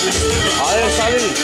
Hayır Salih.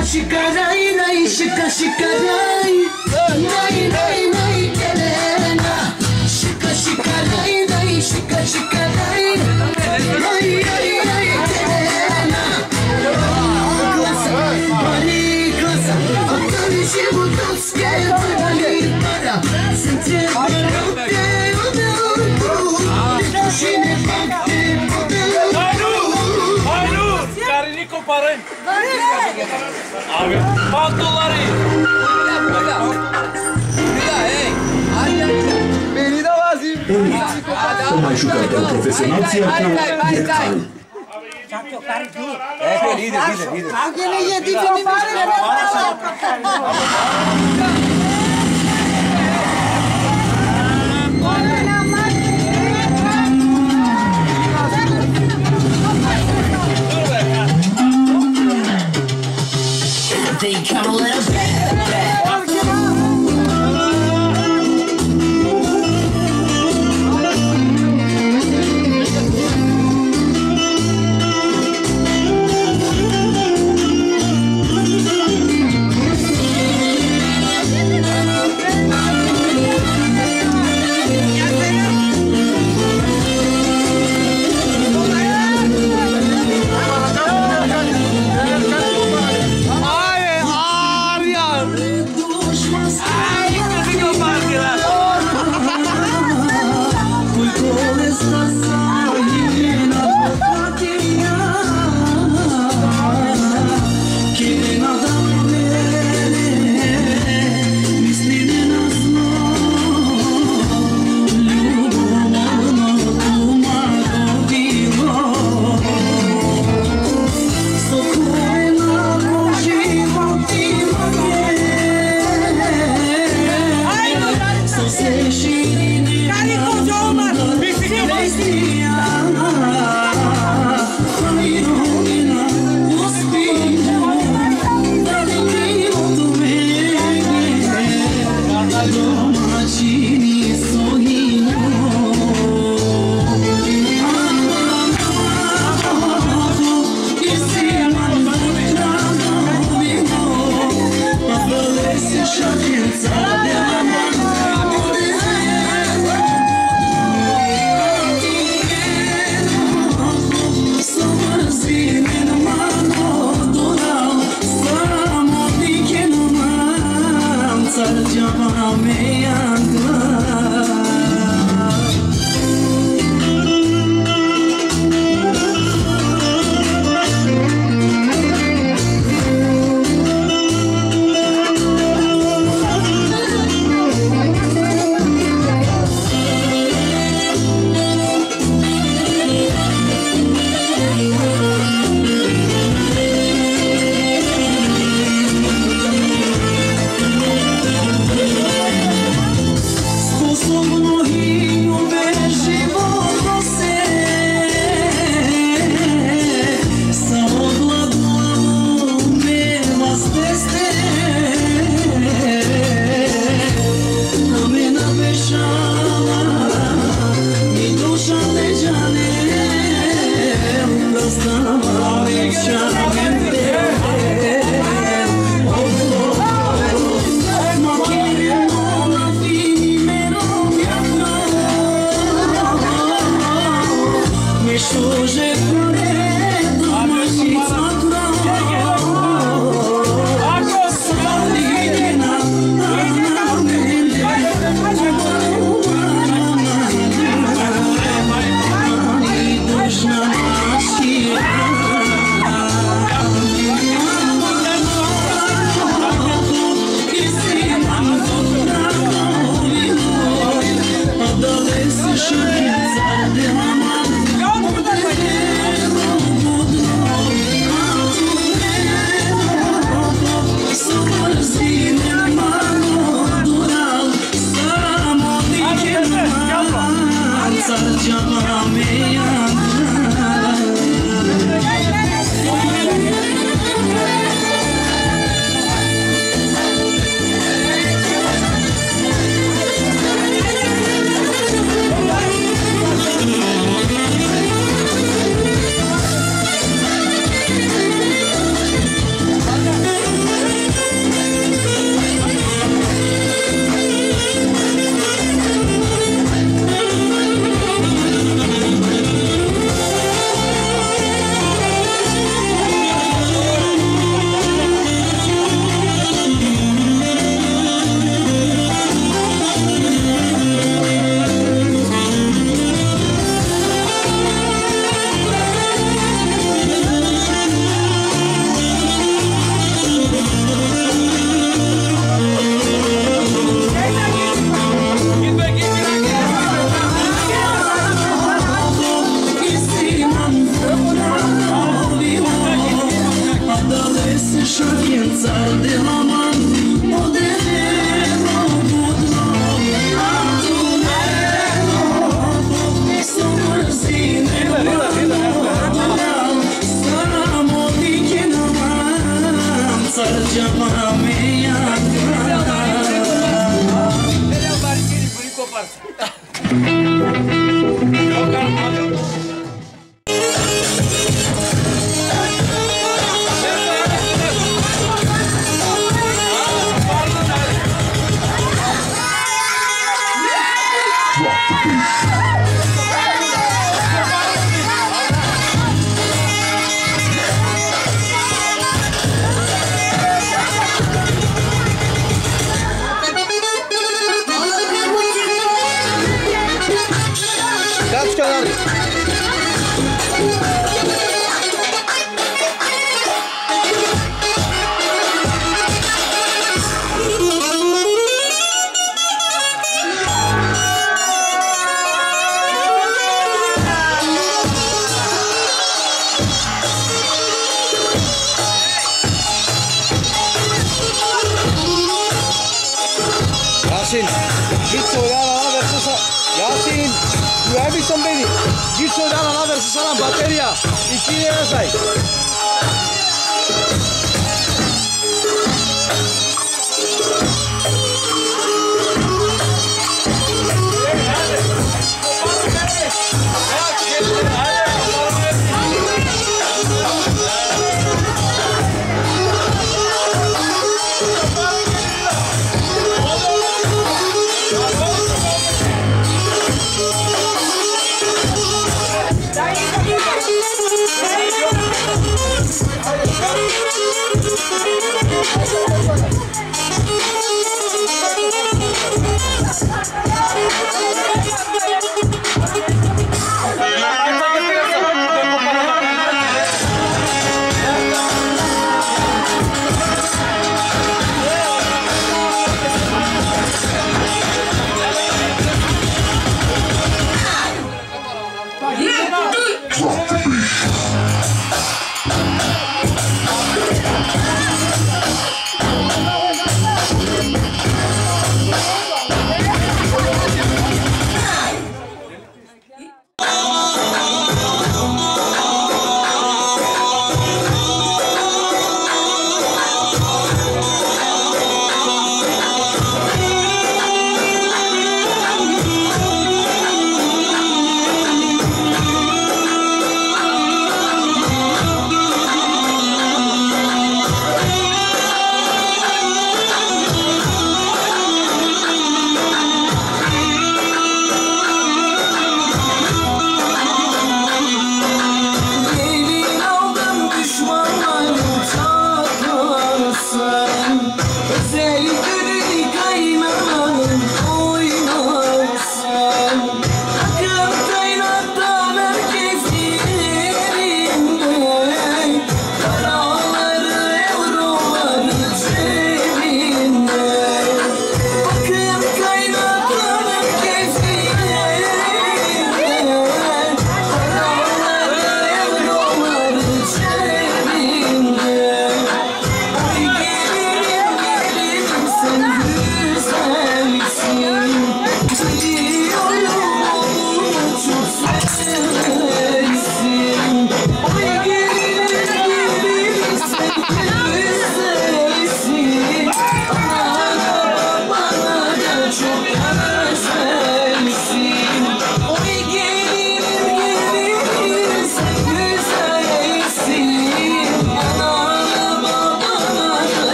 shikarai, nai, shikarai, nai, nai, nai, Elena. Shikarai, nai, shikarai, nai, nai, nai, Elena. Klasa, bari klasa, otoli się budowskie, bari para. Centre barute, Shine bakte, Karinico parın. Abi pantolları. Beni de vazim. O mai jucat un profesional teatru Iercan. Lider. they come a little bit. șochența de la man, o de nero, budno, atunero, să mărzine, saramo dikenam, sarjama mea. Dați canal. Yasin, git söyle ana versin sana. Yasin, duyar mısın beni? Git söyle ana versin sana batarya. 2 lira say.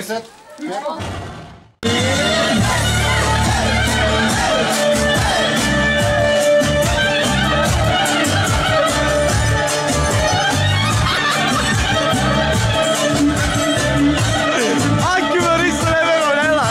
Nevzat. Anche Maurizio le Veronella.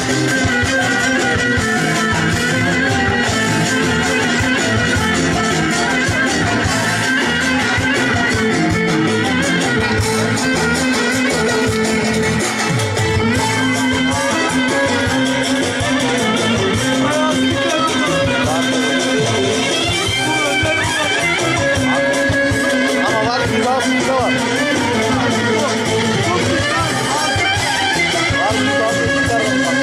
Ama var bir daha suyunda var. Var bir daha suyunda var.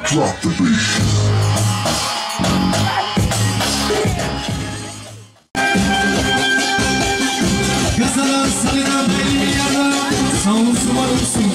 Drop the beat. Kızlara sarıdan belli yana savunsun varılsın.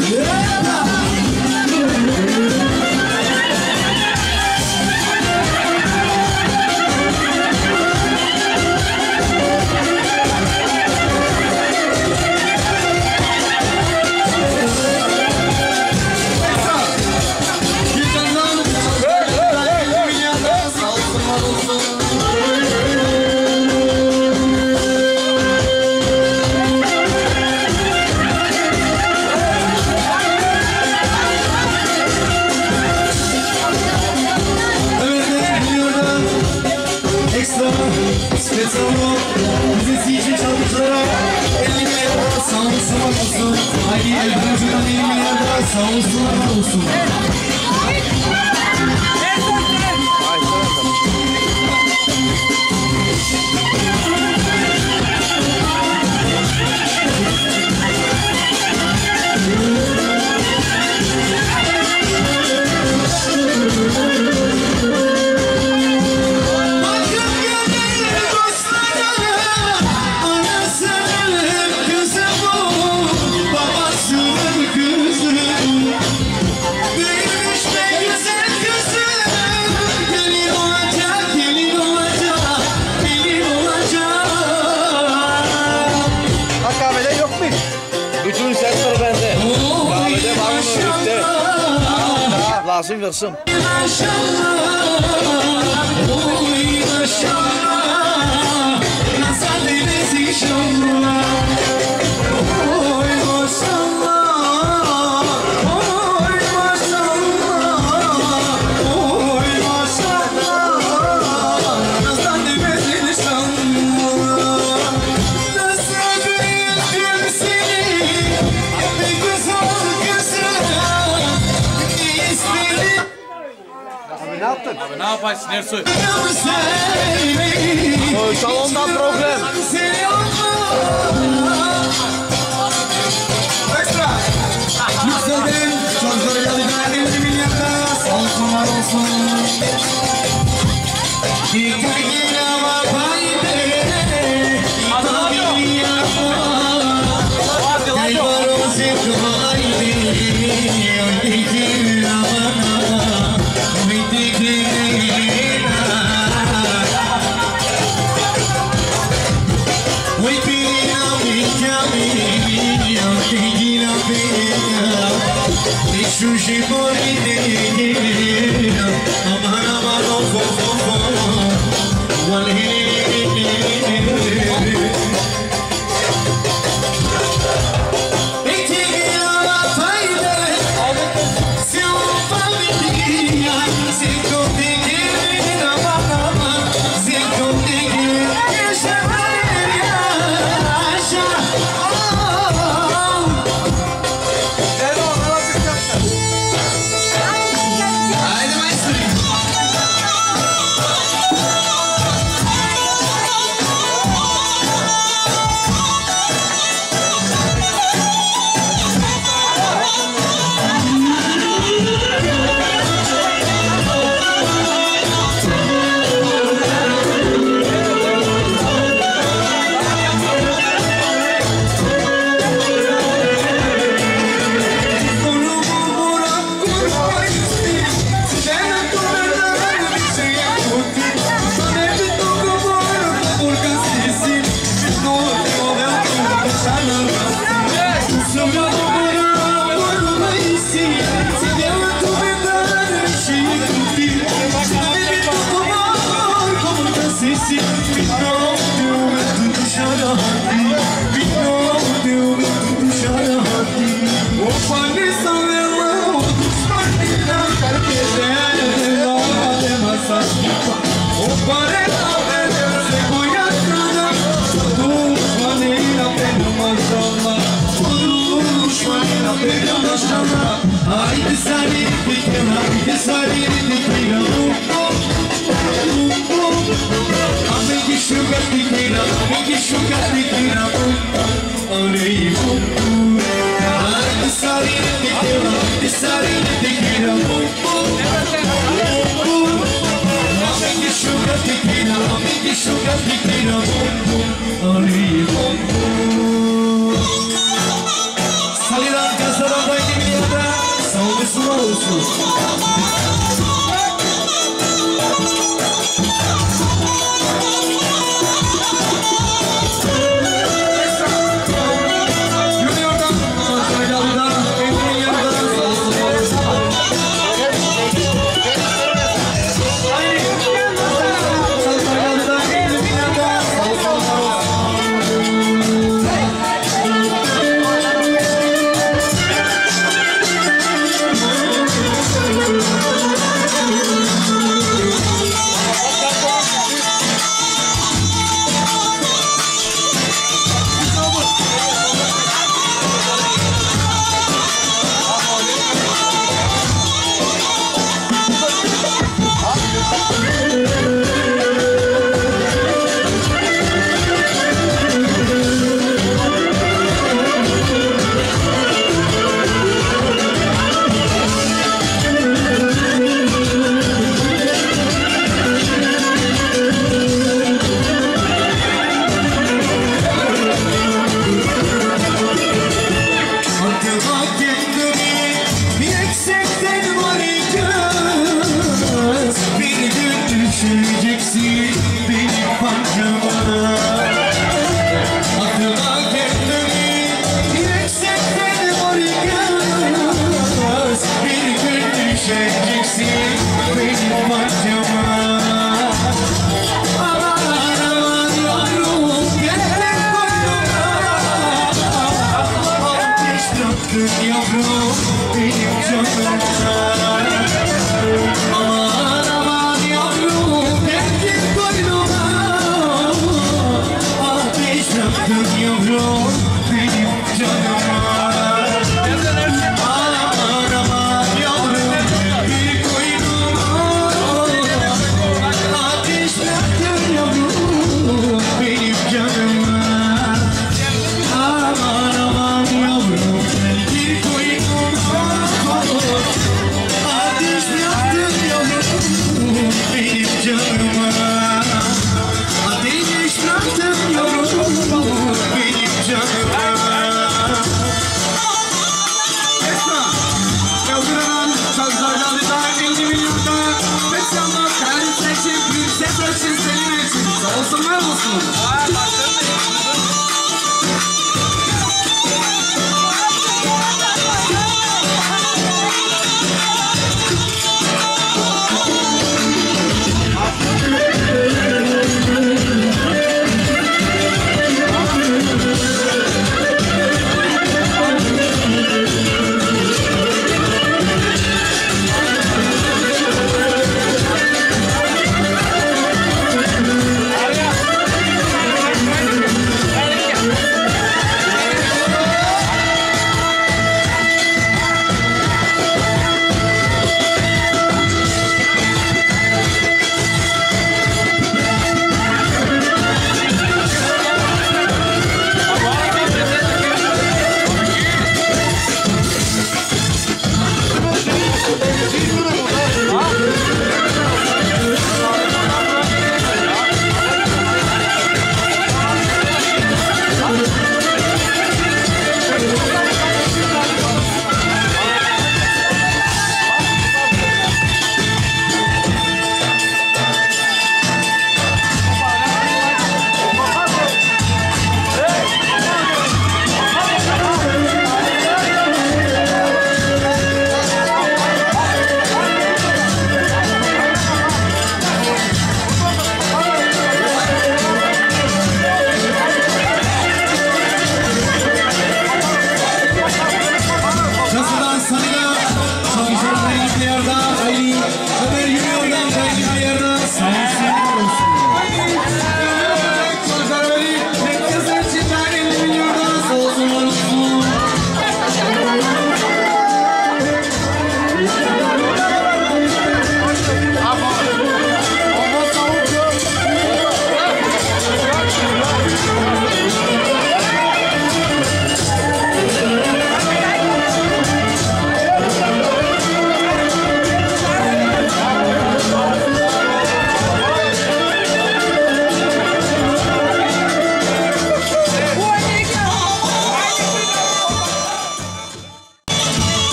Bize için çaldıklara 50 milyar sağ olsun olsun. Haydi elbacıdan 50 milyar sağ olsun olsun. Lazım versin. Ne yaptın? Abi ne yaparsın Ersoy? Salonda problem. Ekstra. Yükseldim. Çocukları geldiler 50 milyarda. Sağ olsun var olsun. Sushi for the aman aman oh oh oh one Sorry, şu kalplikleri bum bum Ay bum bum Saliran kasadan da kimiyada Savunusuna olsun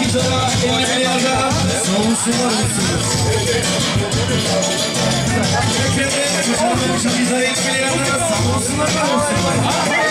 Çocuklara 50 milyarda savunsunlar mısınız? Teşekkür ederim. Çocuklara 2 milyarda savunsunlar mısınız?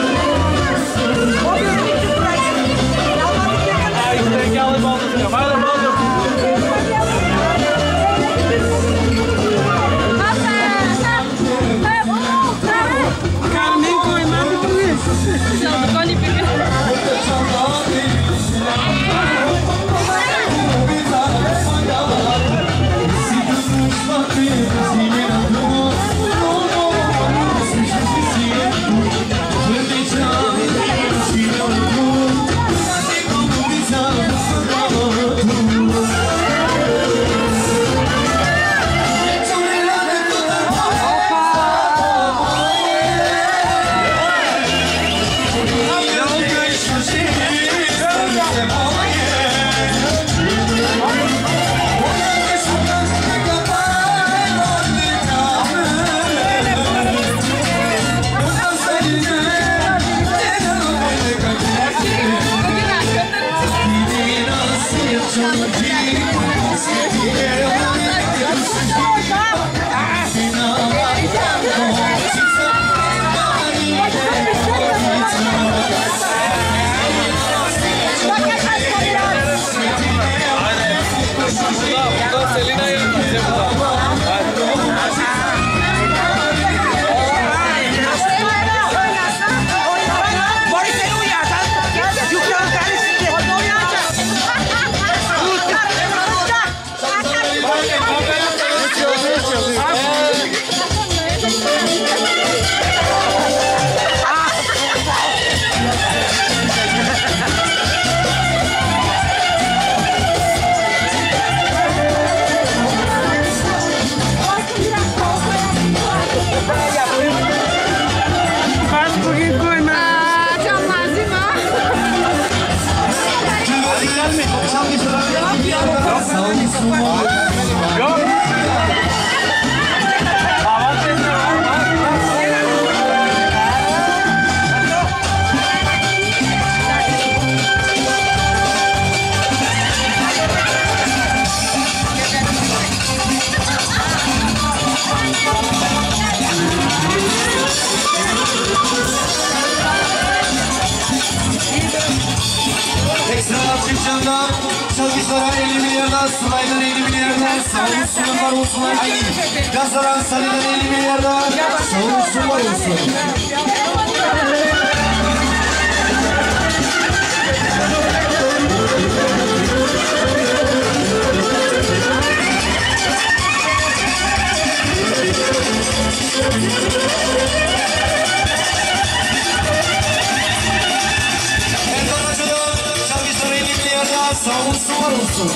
Vai, Çalgıçlara 50 milyardan, Sıray'dan 50 milyardan, sağ olsun var olsun Ali. Gazaran Salih'den 50 milyardan, sağ olsun var olsun. Sağ olsun, var olsun.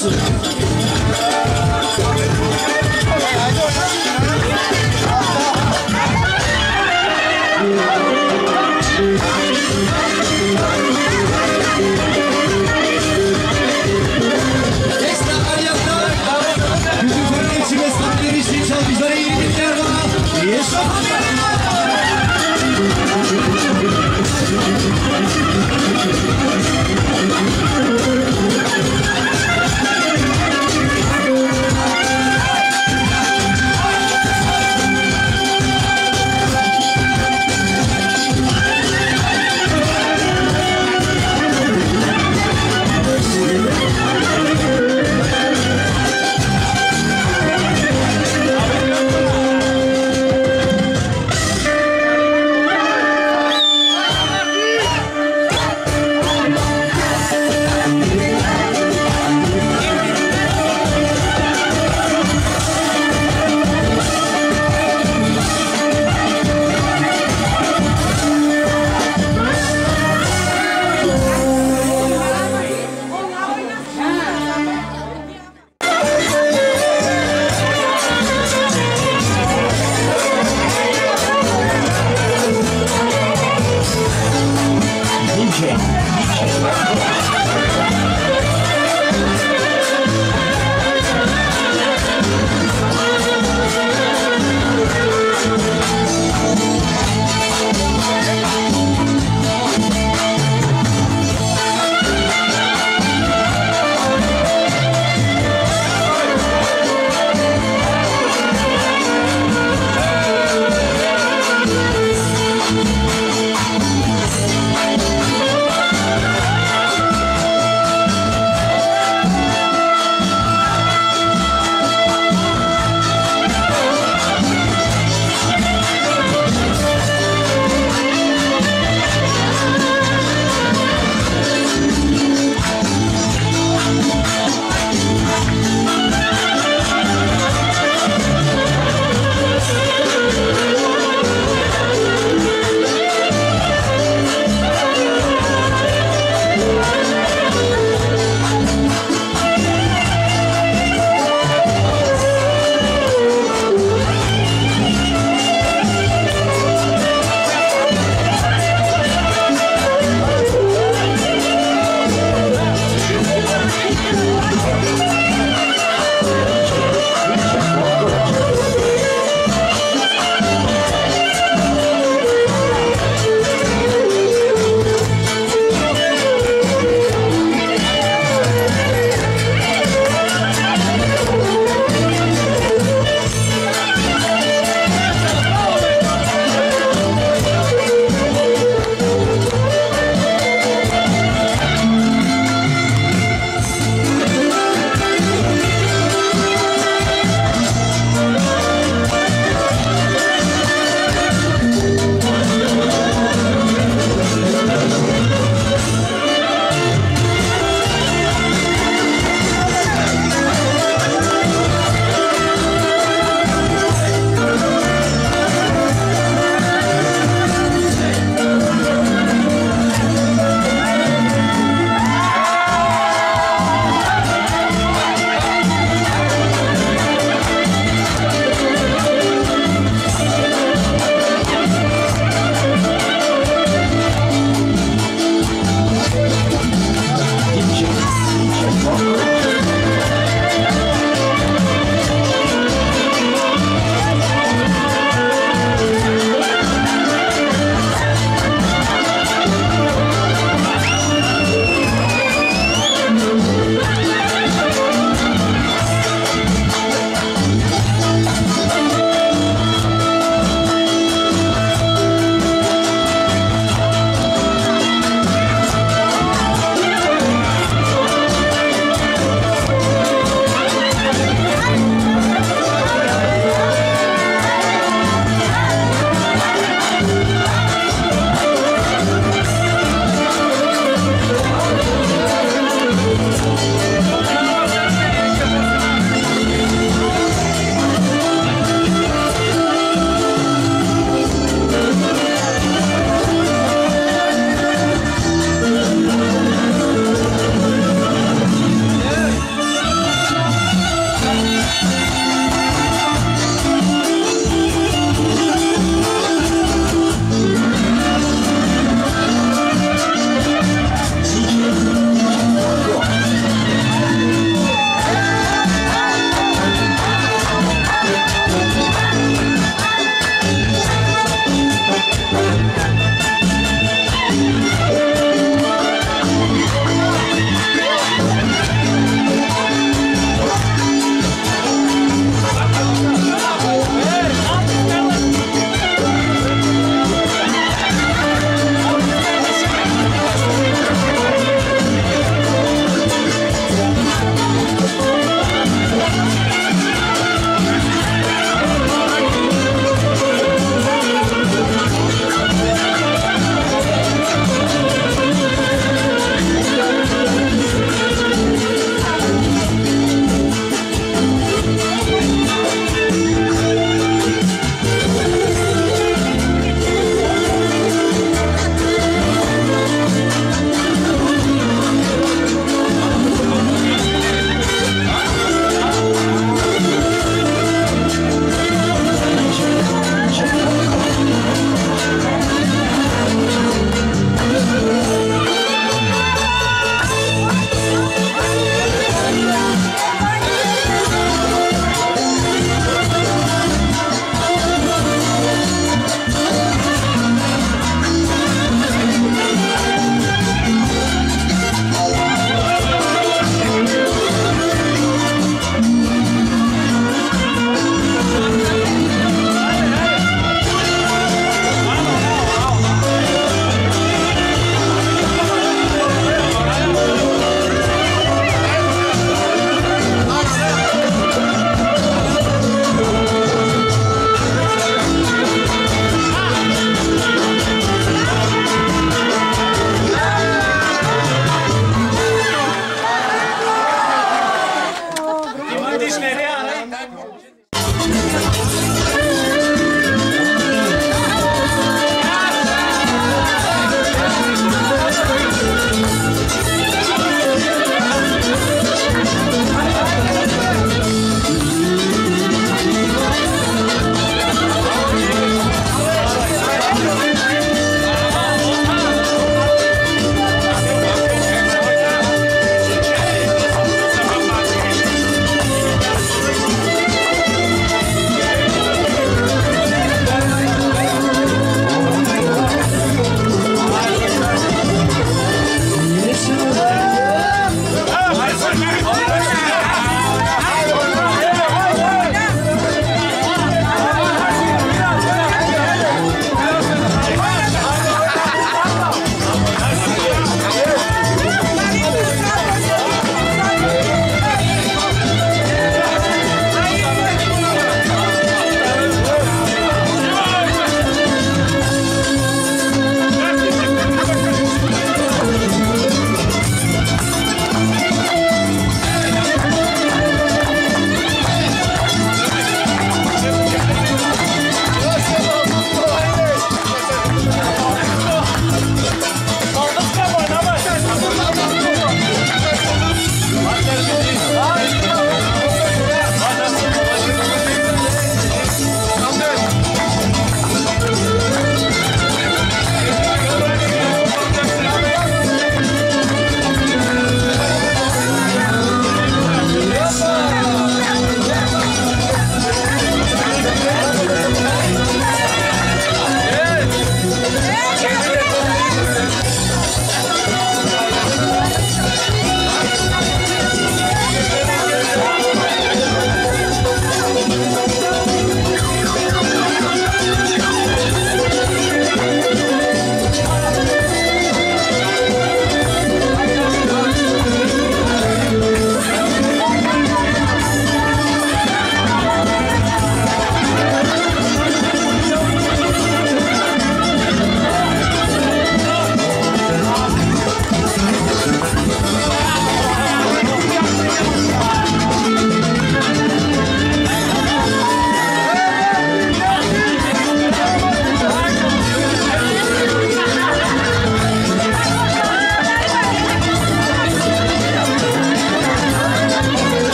olsun. Ekstra varyantlar. Bütün korkunç ve sanatları için çalgıcılara iyi günler bana. İyi şanslar.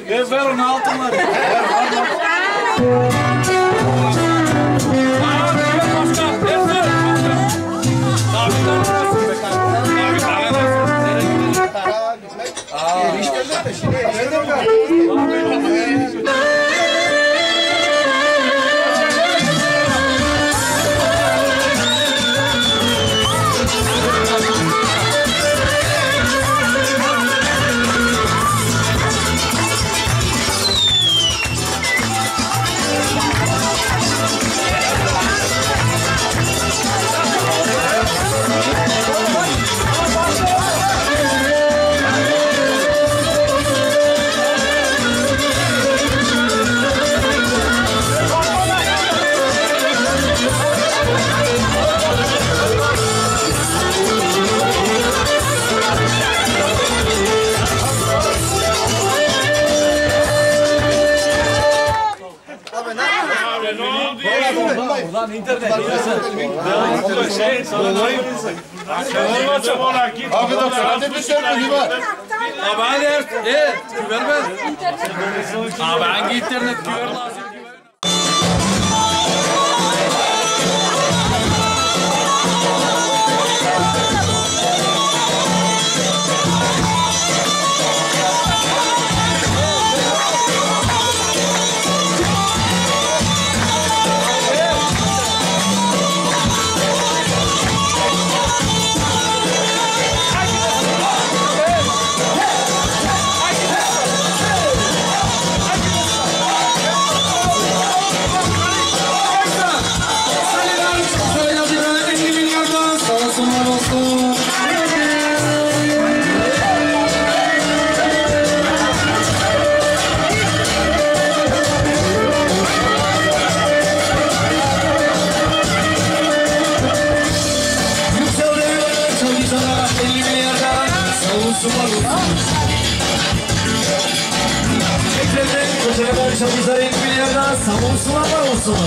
Ver onu altınları. Ulan internet. Abi da hadi bir şey mi var? Abi hadi güven ver. Abi hangi internet güven lazım? Şapizlerin bir yerden savunsular olsun.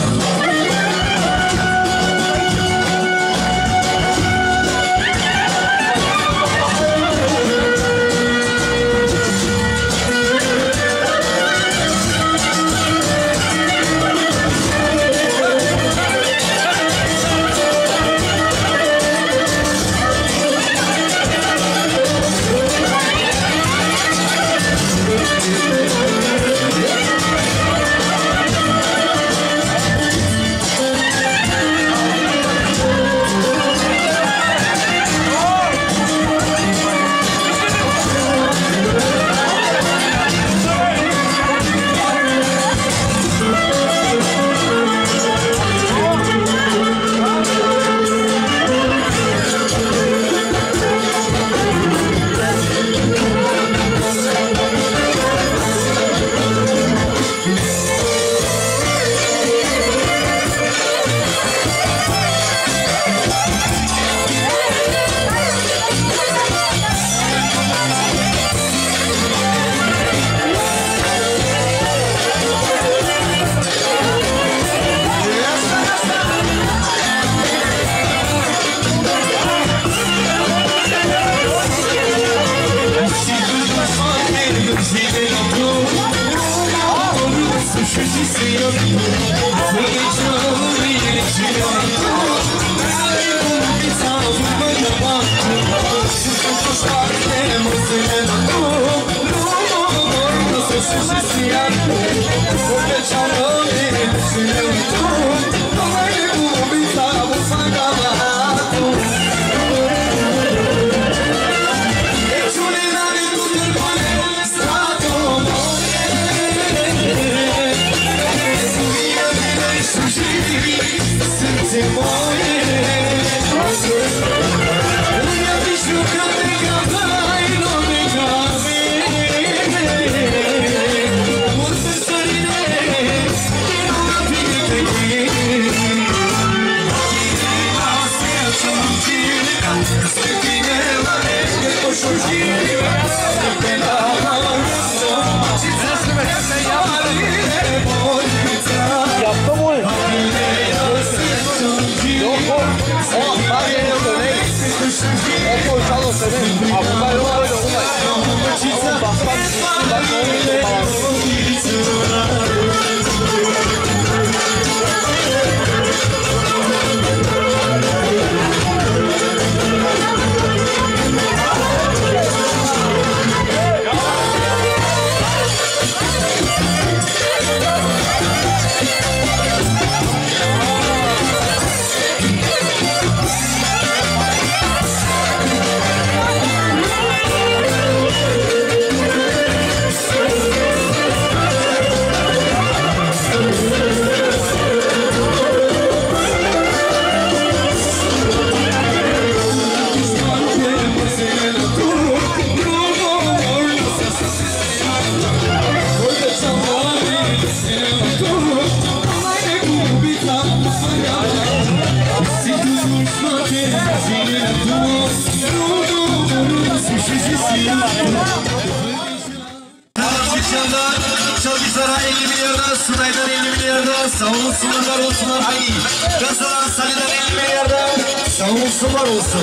Gazlara 50 milyardan, Sunay'dan 50 milyardan, sağ olsunlar, var olsunlar. Haydi. Gazlara Salih'den 50 milyardan, sağ olsun, var olsun.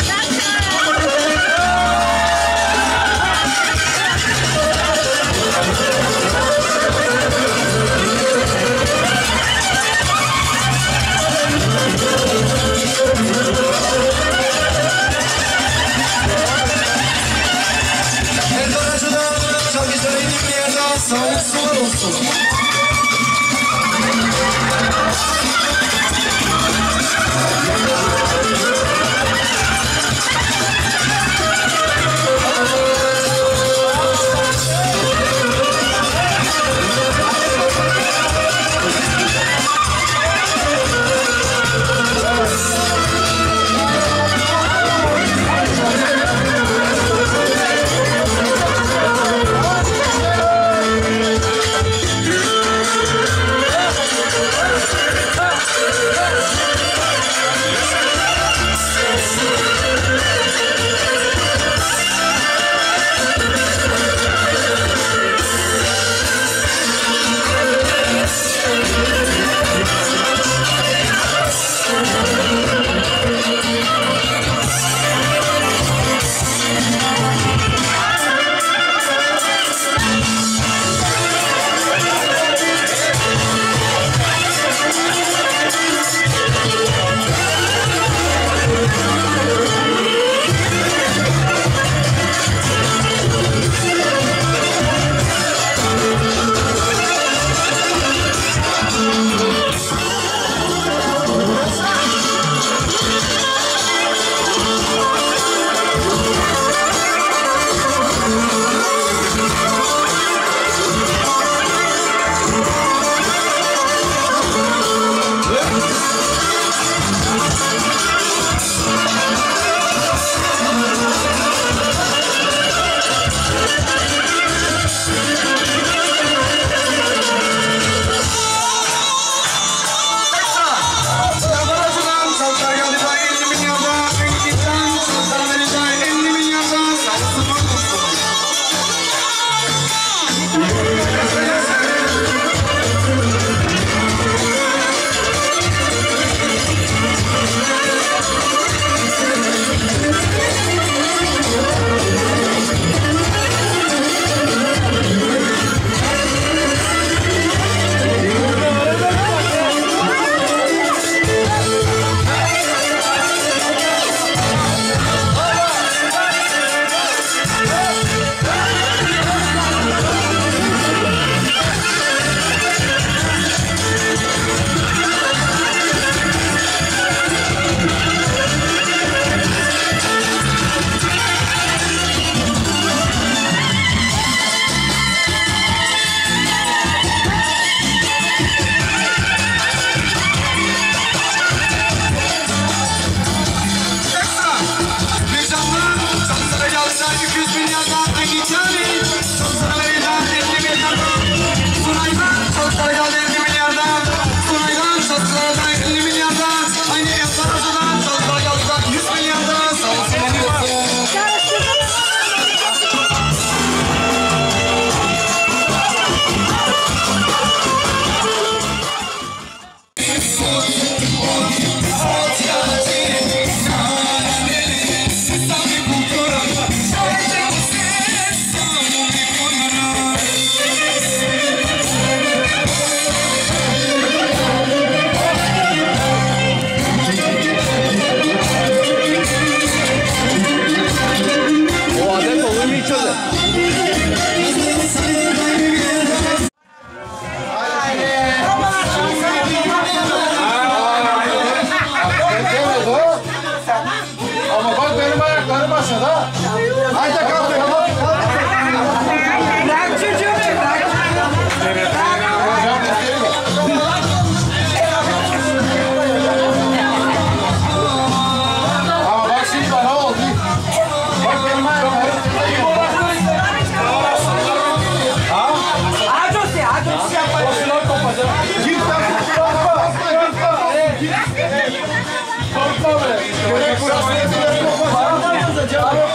Sağ olsun, var olsun.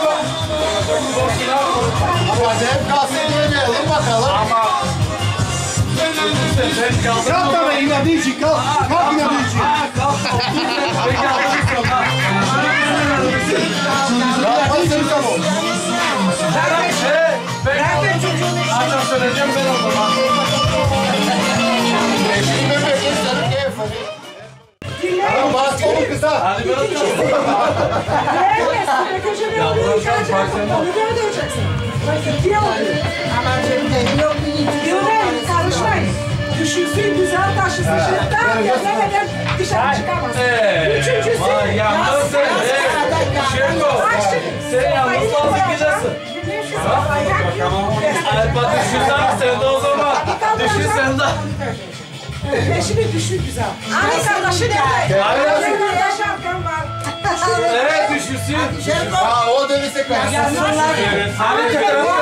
Acayip kalsın yemeyelim bakalım. Sen kaldın. Kalk da be inadı için kalk. Kalk inadı için. Kalk. Peki aldın mı? Kalk seni tamam. Ben akşam söyleyeceğim ben o zaman. Tamam bas oğlum kısa. Hadi ben atıyorum. Ya bıraksan farkında. Onu da ödeyeceksin. Yok karışmayın. Düşünsün güzel taşısın. Şırttan gezemeden dışarı çıkamaz. Üçüncüsü. Vay yalnız sen. Şirko. Sen yalnız lazım gideceksin. Alpa düşünsen sen de o zaman. Düşün sen de. Eşini düşün güzel. Anne kardeşi nerede? Hayır. Kardeş arkam var. Evet düşünsün. Ha o dönüşe kadar. Hadi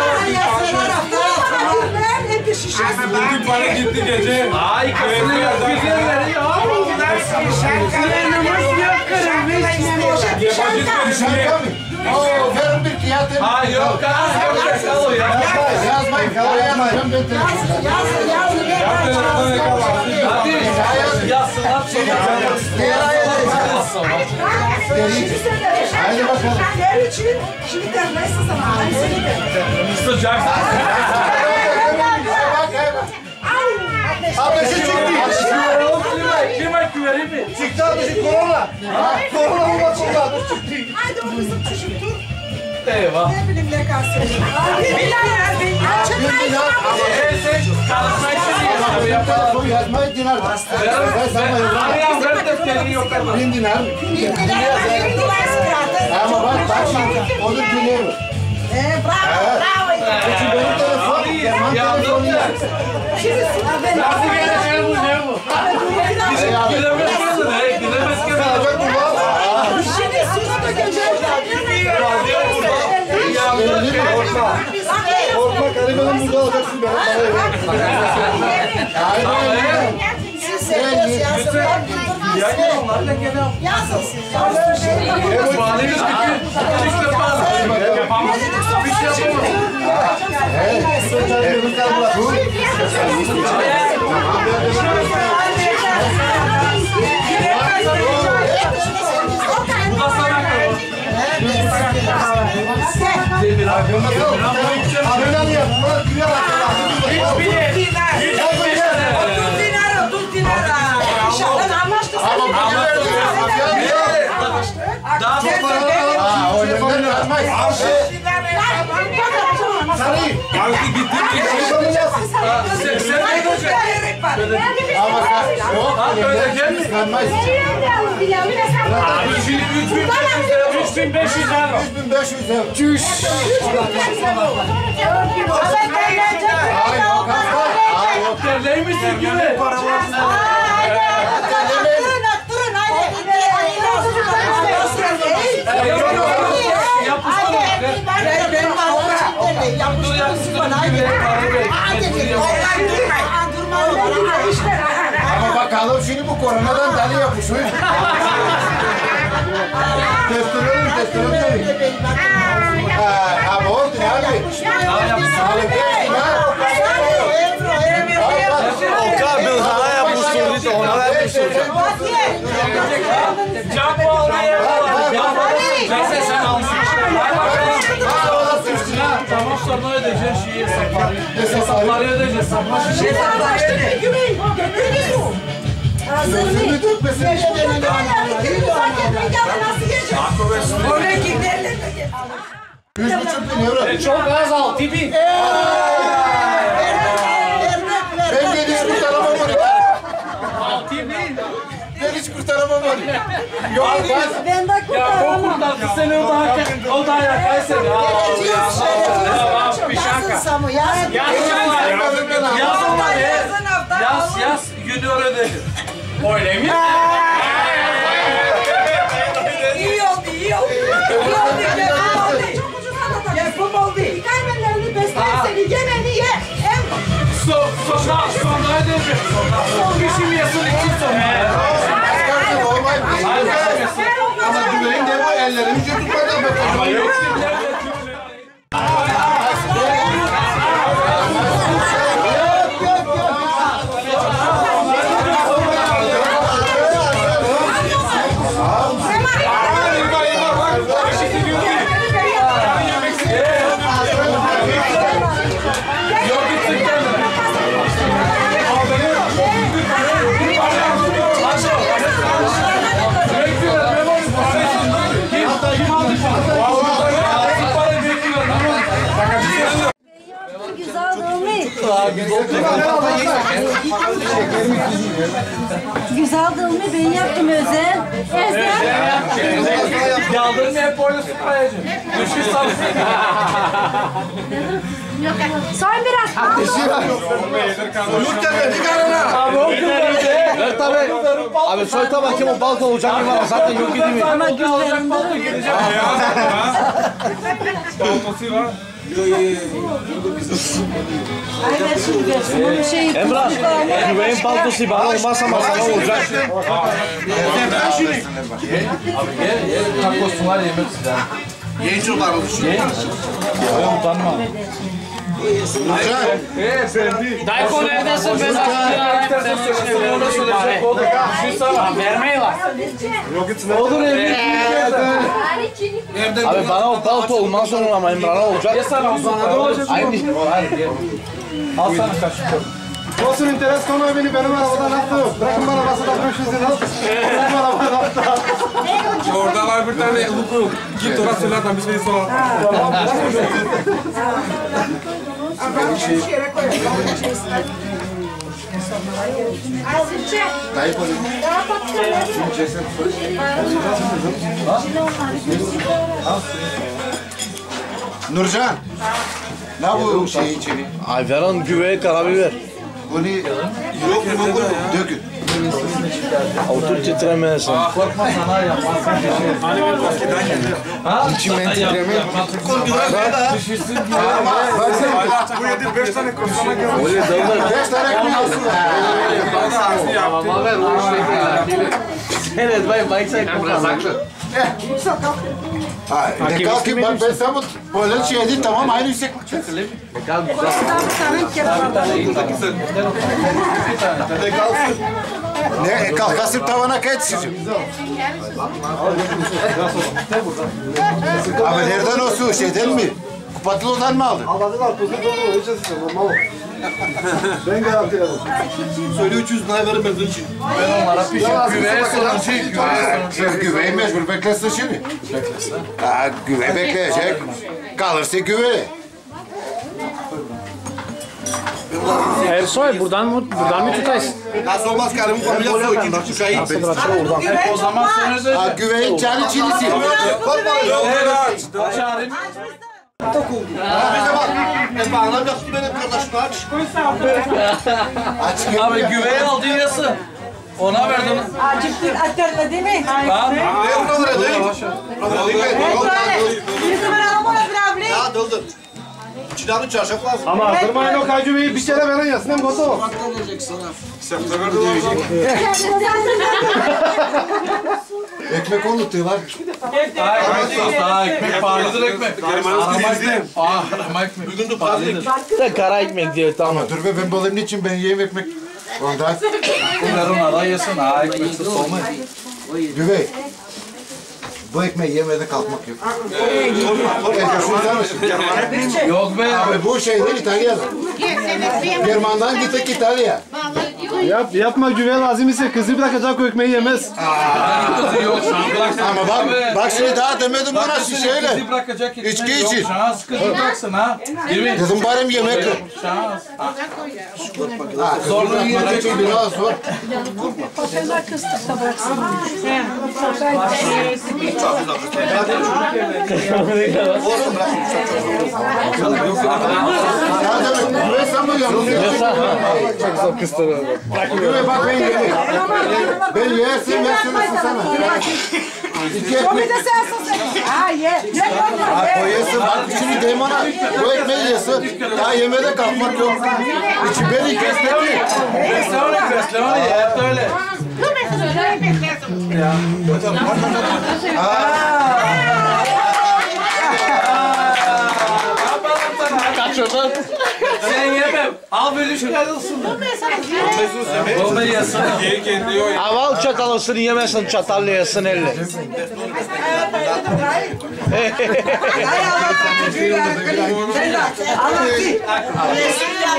Nerede şişesi? bugün para gitti gece. Ay kızını yok güzelleri ya. Şarkı mı? Oo verin bir kıyafet. Ha yok kal o ya. Yazmayın yazmayın. Hadi yazsınlar Haydi bakalım. Yer için şimdi gelmezsin sana. Ay seni de. Sıcak. Ateşi çıktı. Kime güveneyim mi? Çıktı ateşi korona. Korona bu çıktı ateşi çıktı. Haydi o kızım çocuktur. Eyvah. Ne bileyim ne kalsın. Çıkmayın. Sen karışmayı yapalım. Yazmayı dinar. Arayam ver defterini yok ama. Bin dinar. Ama bak şimdi onun dinleri. Bravo. Çünkü benim telefon, German telefonu yok. Nasıl geleceğim bu ne bu? Gidemez mi? Gidemez ki. Sadece kulağım. Şimdi sus da geçeceğim. Korkma garibanın burada olacaksın benim parayı. Siz seviyorsunuz yazın. Yazın siz. Valimiz bütün. İşte bağlı. Yapamaz. Bir şey yapamaz. Bu da sana kalır. Abone yap. Daha bu Artık gittim ki. Sen ne edeceksin? Abi şimdi 3500 lira. 3500 euro. Çüş. Terley misin gibi? Ama bakalım şimdi bu koronadan deli yapışıyor. Testosteron tabii. Ama oldu abi. O kadar sana yapmışsın, ona vermişsin. Campo almaya neyse sen almışsın. Tamam sonra ödeyeceksin şeyi hesapları ödeyeceksin. Gözünü dökmesin. Oraya giderler. 3,5 bin euro. Çok az 6.000. Ben de hiç kurtaramam onu. 6.000. Ben hiç kurtaramam onu. Yok ben. Ben de Ya o kurtardı seni o daha yakay seni. Tamam bir şaka. Yaz ona be. Yaz günü ödedim. Öyle mi? İyi oldu, iyi oldu. İyi oldu, yapım oldu. Kaymenlerini beslersen yemeni ye. Sonra ödeyeceğim. Kişim yesin için sonra. Ama güvenin de bu ellerimi tutmadan Ama bakacağım. yok. Güzel değil mi? Ben yaptım özel. Yaldırım hep öyle süt kayacım. Düşüş sanırım. Son biraz. Ver tabi. Abi soy tabak kim o balta olacak mı var zaten yok edeyim. Ama güvenim Ay ver şimdi versin. Onun şeyi. Emrah, güveyin paltosu bana olmazsa masana olacak. Takosu var yemek size. Genç olan oluşu. Utanma. Dayko neredesin? Ben vermeyi var. Olur evli. Abi bana o palto olmaz sonra ama Emrah'a olacak. Aynı. Al sana kaşık. Olsun interes konu beni benim arabadan attı. Bırakın bana basıda 500 lira. Benim arabadan attı. Orada var bir tane hukuk. Git oraya söyle adam bir şey sor. Nurcan. Ne bu şey içeri? Ay veren güveye karabiber. Bunu yok mu koy? Dökün. Otur titremeyesin. Korkma sana yapmaz. İçimden titreme. Düşüşsün gibi. Bu yedi 5 tane koşana gel. 5 tane ekmeği. Ama ver o işleri. Evet bay bay sen Ne kalkayım bak ben sana böyle şey değil tamam aynı yükseklik. Ne kalkasın tavana kaçışacağım. Abi nereden o su şeyden mi? Kupatlı'dan mı aldın? Almadılar, kuzu dolu, hiç normal. Ben garanti ederim. Söyle 300 lira verin benim için. Ben onlara pişirip güveye sorun. Güveyi mecbur beklesin şimdi. Güve bekleyecek. Kalırsa güve. Ersoy buradan mı tutaysın? Nasıl olmaz karımın komple su ikinci kuşayı. O zaman sen ödeyeceksin. Güveyin canı çilisi. Çağırayım. Abi güveyi al dünyası. Ona verdin. Acıktır atarla değil mi? Tamam. Ama kırmayın o kaycımayı bir kere veren yasın hem kodu. Ekmek unutuyorlar. Ekmek pahalıdır ekmek. Arama ekmek. Bugün de pahalıdır. de kara ekmek diyor tamam. Dur be ben balayım niçin ben yiyeyim ekmek. Ondan. Bunlar onlara yesin. Ha ekmeksiz olmaz. Güvey. Bu ekmeği yemede kalkmak yok. Yok be. Abi bu şeyden İtalyan. Germandan gittik İtalya. Yapma güve lazım ise kızı bırakacak o ekmeği yemez. Yok. Ama bak şimdi daha demedim bana şişeyle. Kızı bırakacak ekmek İçki yok. için. Şans kızı bıraksın ha. Değil mi? Dedim bari yemek yok. Şans. Zorla yiyecek bir biraz zor. Ya demek güve sen mi Güve bak ben yemek. Ben yersin versin sana. İki ekmek. Ha ye. Koyuyorsun bak şimdi deyim ona. Bu ekmeği yesin. Daha yemede kalkmak yok. İçi beni kesmedi. Beslemeli hep öyle. Kaçırdın. Sen yemem. Al bölüşün olsun. Bomba yesin. Aval çatalısını yemezsin çatalla yesin elle.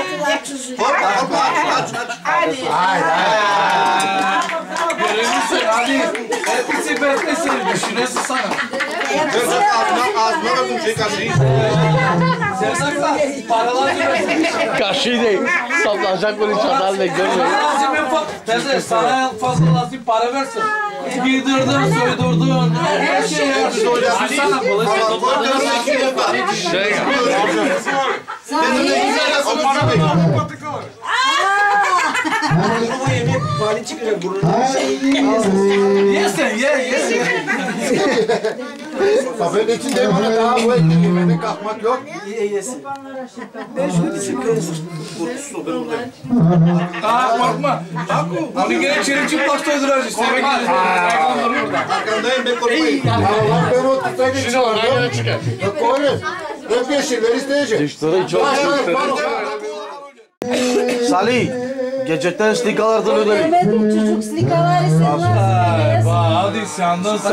Görüyorsun ha. Hadi hepsi beklesin. Düşünüyorsun sana. Ağzına bakın şey kaşıyı. Serdak'la paralar gibi. Kaşığı değil. Saplanacak böyle çatal bekliyorum. Lazım en fazla. Teyze sana en fazla lazım para versin. Giydirdin, soydurdun. Her şey yaptın. Sana bunu Yesin, ye. Kafenin içinde bana daha bu ekmek yemene kalkmak yok. Korkma. Onu gene çıplak soyduracağız. Sevek Arkandayım ben korkmayın. Allah ben o tutaydım çıkardım. Yok koyun. Yok yeşiller isteyecek. Dişleri çok. Salih, gecekten slikalardan ödelim. Yemedim çocuk slikalar istedim. Hadi sandın sen.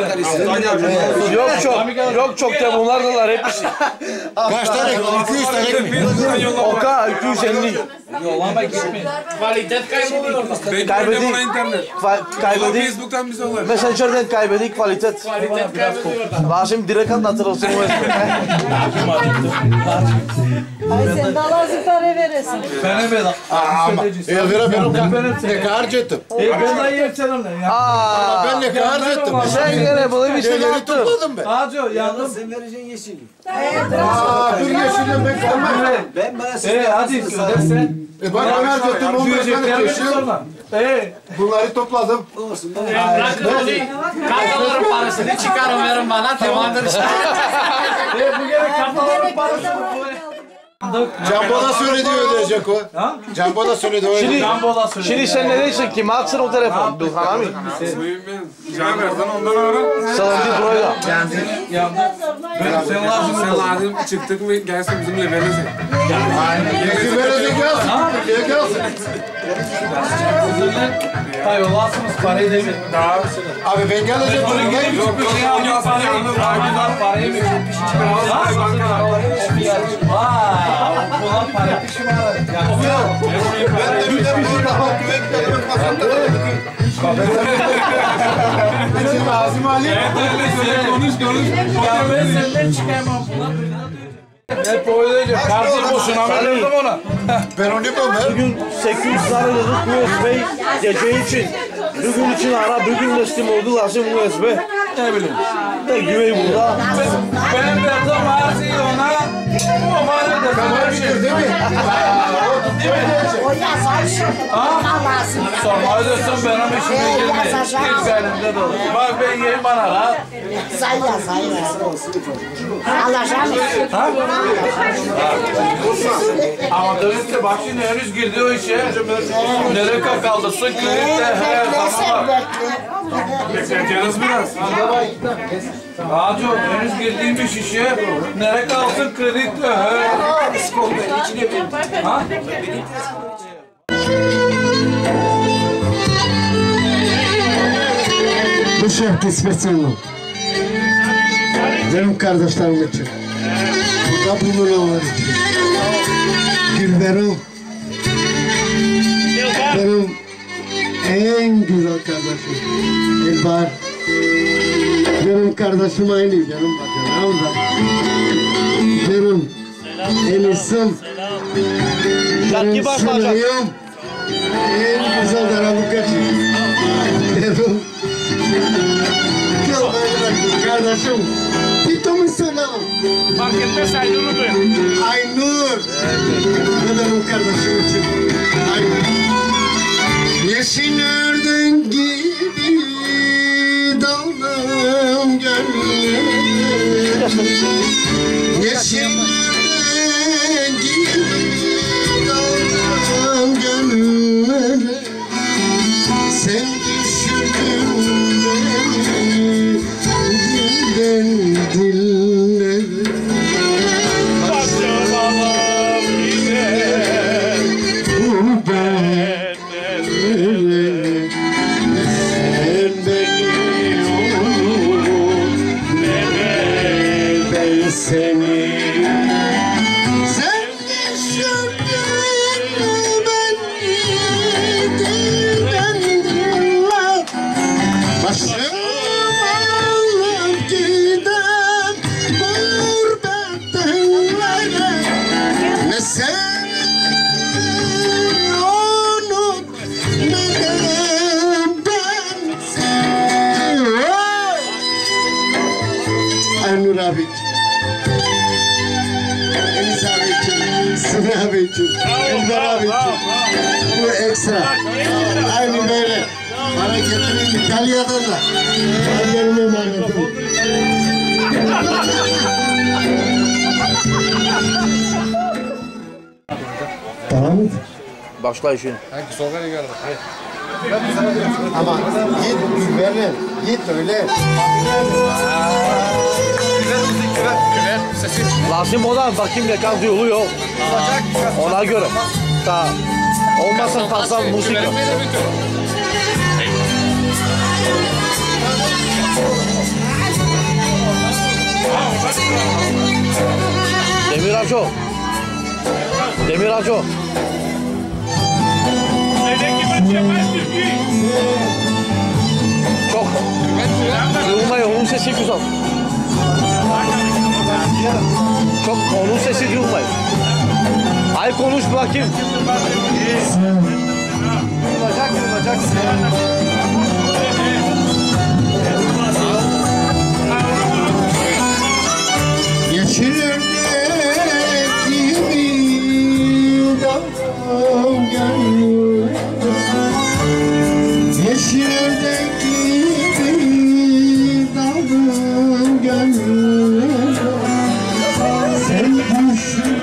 Yok çok da bunlardalar hepsi. Kaç tane? 200 tane mi? Oka 250. Yollama gitmeyin. Kvalitet kayboluyor orada. Bekledim ona internet. Kaybedik. Facebook'tan bize olur. Messenger'den kaybedik kvalitet. Kvalitet kayboluyor orada. Başım direkt anlatırılsın bu esme. Ay sen daha lazım para veresin. Bana bedava. Ben ne kadar harcattım? Ben de yiyeceğim ya. Ben ne kadar harcattım? Sen gene bunu bir şey Şeyleri yaptın. topladım ben. Hacı yandım. Dur yeşilin ben kalmam. Hadi sen. Bak ben harcattım 15 tane yeşil. Bunları topladım. Bırakın onu. Kartaların parasını çıkarın verin bana. Tamamdır. Bu gene kafaların parası. Cambola söyledi ödeyecek o. Cambola söyledi öyle. Şimdi sen ne diyorsun ki? Atsın o telefon. Dur hanım. Can versen ondan ara. Salonda buraya. Sen lazım. Sen lazım çıktık mı gelsin bizimle verirsin. Yeşil verecek gelsin. Türkiye'ye gelsin. Hayır olasınız parayı değil mi? Abi ben geleceğim. Ben geleceğim. Yok şey alıyor parayı mı? Vay ulan para pişim var. Ben de bir de burada güvenliklerim masada. Bizim Azim Ali. Konuş. Ya ben senden çıkamam. Hep oynayacağım. Kartı boşuna verdim ona. Ben onu bilmem. Bugün 800 tane dedik USB gece için. Bugün için ara bugün de Steam oldu lazım USB. Ne bileyim. Ne güvey burada. Ben verdim her şeyi ona. O bana da Tamam bitir değil mi? O yazar. Allah'sın. sormayı diyorsun benim işime girmiyor. Hiç elimde de olur. Bak ben yiyeyim bana rahat. Sayla. Alacağım. Ama dönüşte bak şimdi henüz girdi o işe. Nereye kaldırsın kreditte her zaman var. Bekleyeceğiz biraz. Hacı henüz girdiğim işe nereye kalsın kreditte her. Ha? Bu şarkı spesiyonu. Benim kardeşlerim için. Burada bulunanlar için. Gülberim. Benim en güzel kardeşim. Elbar. Benim kardeşim aynı benim bacanağım da. Benim enisim. Benim sınayım. En güzel darabukacı. Benim kardeşim. Tito mu selam? Fark etmez Aynur'u duyun. Aynur. Ve benim kardeşim için. Aynur. Yeşillerden gibi daldım gönlüm. Yeşillerden gibi daldım gönlüm. Sen düşürdün beni dilden dillere. Seni için, Elber abi için. Bu ekstra. Aynı böyle. Bana getirin İtalya'dan da. Ben benim emanetim. Tamam mı? Başla işin. Ama git güvenin, git öyle. Lazım olan bakayım ne kadar yolu yok. Ona göre. Ta olmasın fazla müzik yok. Demir Aco. Demir Aco. Çok. Duyulmuyor, onun sesi güzel. Çok, onun sesi duyulmuyor. Ay konuş bakayım. Duyulacak. Yeşil ördek gibi dalım gönlüm. Yeşil ördek gibi dalım gönlüm. Sen düşün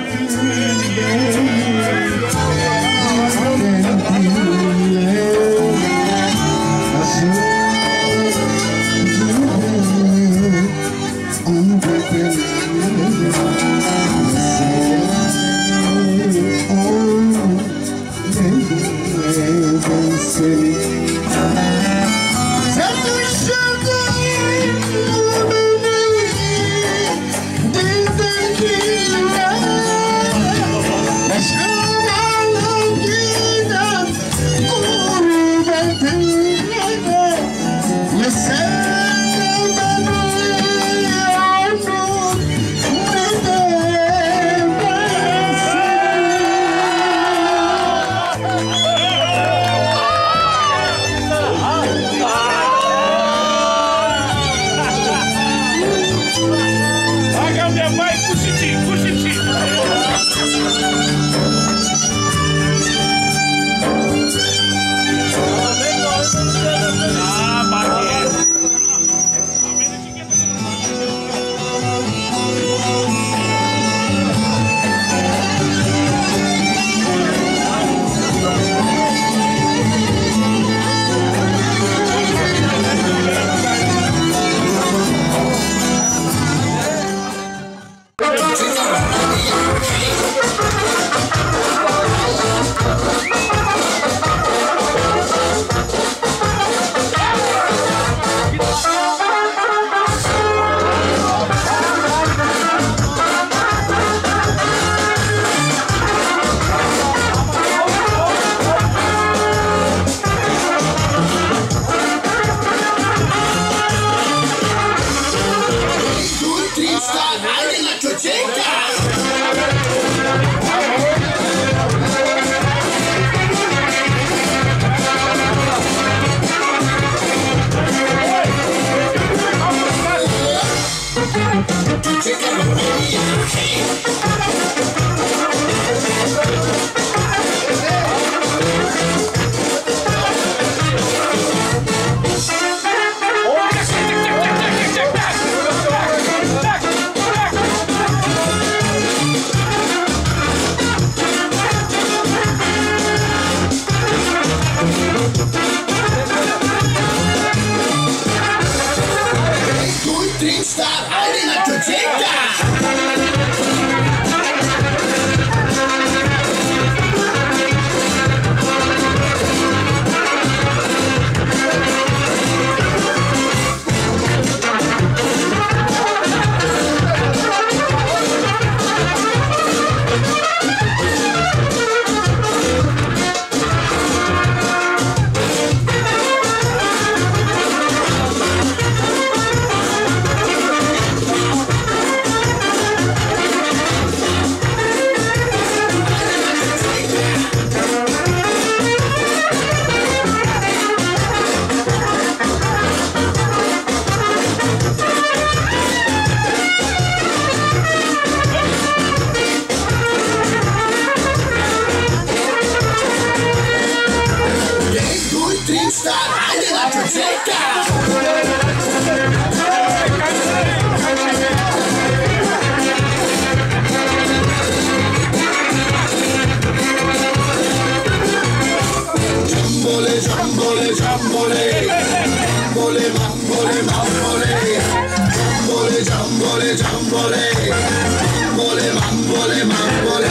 Jambole, jambole, jambole. Jambole, mambole, mambole. Jambole, jambole, jambole. Jambole, mambole, mambole.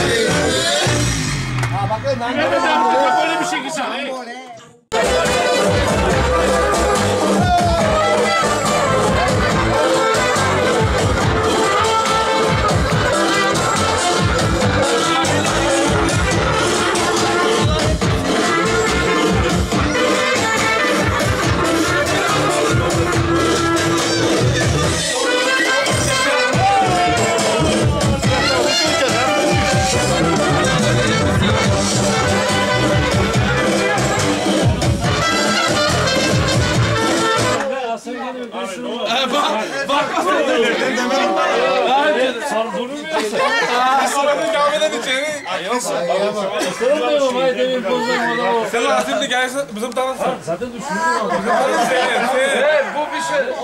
Böyle bir şey güzel. Sen Rasim'le gelsin bizim tanısın. Zaten düşünüyorum. Bu bir şey.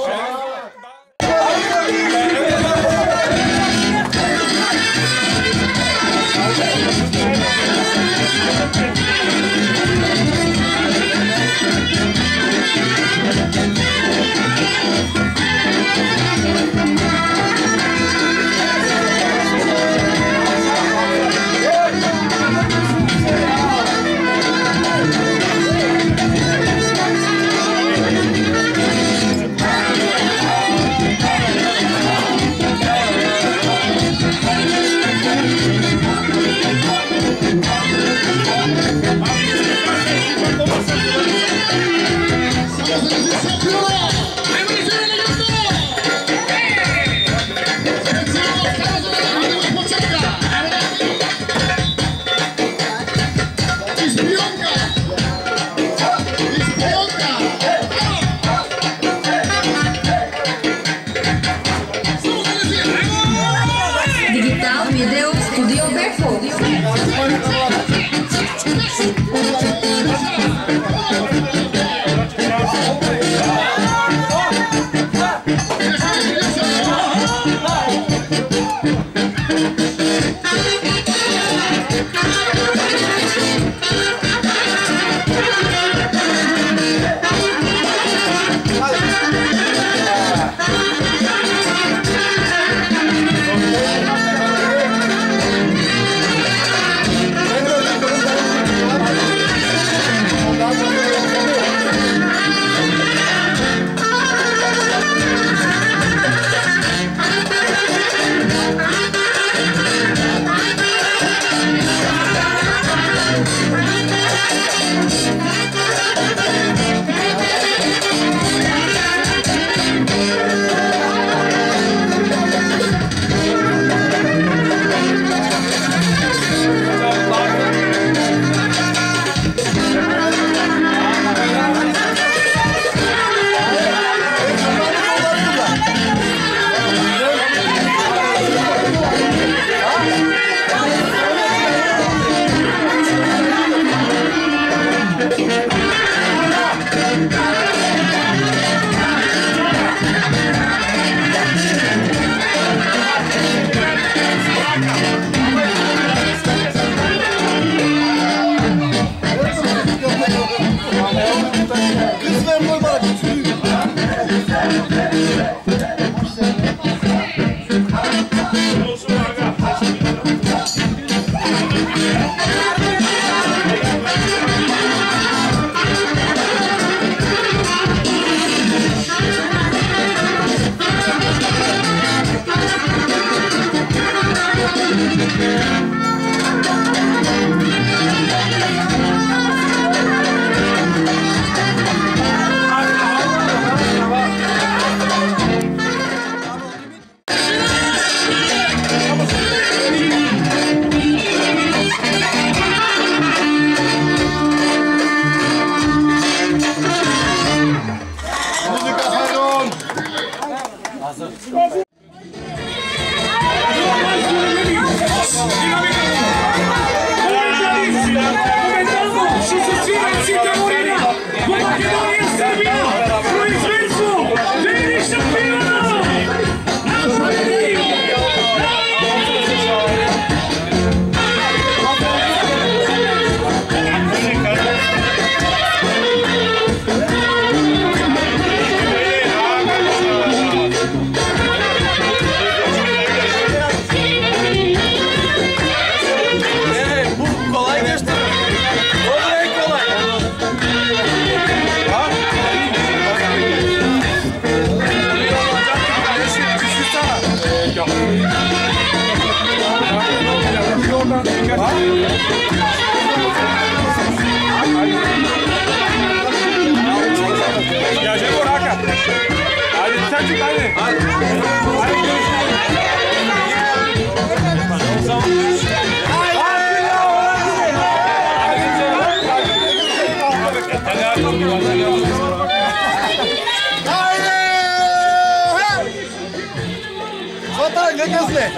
Vatana ne gözle?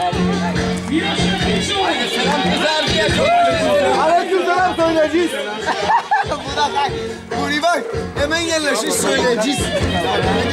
Aleykümselam söyleyeceğiz. Bu da kay. Buraya bak. Hemen yerleşir söyleyeceğiz.